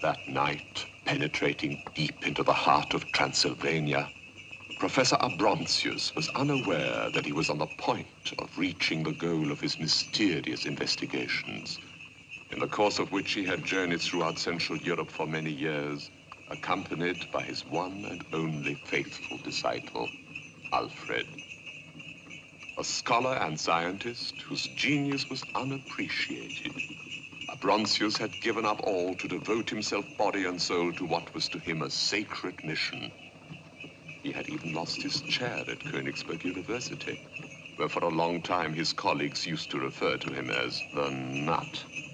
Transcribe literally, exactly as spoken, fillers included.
that night, penetrating deep into the heart of Transylvania, Professor Abrontius was unaware that he was on the point of reaching the goal of his mysterious investigations, in the course of which he had journeyed throughout Central Europe for many years, accompanied by his one and only faithful disciple, Alfred. A scholar and scientist whose genius was unappreciated, Abrontius had given up all to devote himself body and soul to what was to him a sacred mission. He had even lost his chair at Königsberg University, where for a long time his colleagues used to refer to him as the Nut.